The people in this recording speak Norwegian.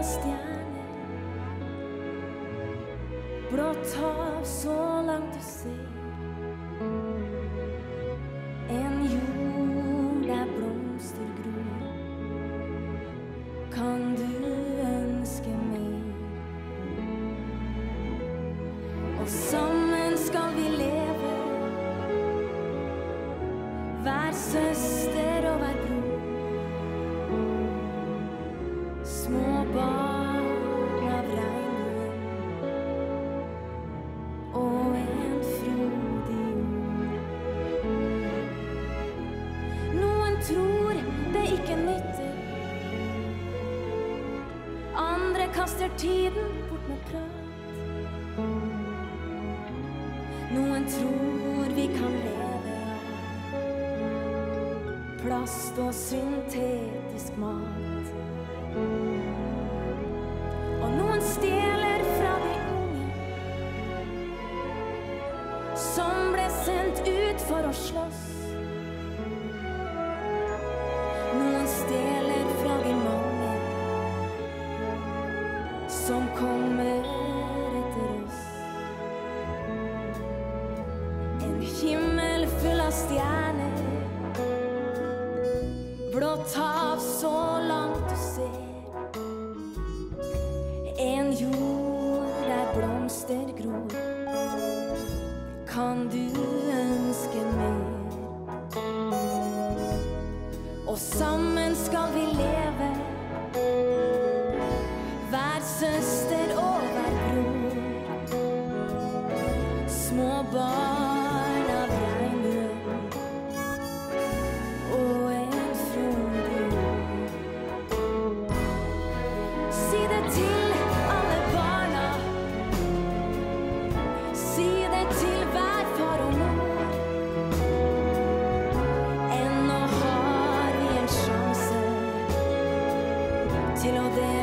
stjerner, blått hav så langt du ser, en jord der blomster gror. Kan du ønske mer? Og sammen skal vi leve, hver søster og hver bror. Små barn av regnbuen og en frodig jord. Noen tror det ikke nytter, andre kaster tiden bort med prat. Noen tror vi kan leve av plast og syntetisk mat. Og noen stjeler fra de unge som ble sendt ut for å slåss. Noen stjeler fra de mange som kommer etter oss. En himmel full av stjerner, blått hav så langt du ser, en jord der blomster gror. Kan du ønske mer? Og sammen skal vi leve, hver søster og hver bror. Små barn av regnbuen og en frodig jord. Si det til alle barna, si det til hver far og mor. Ennå har vi en sjanse til å dele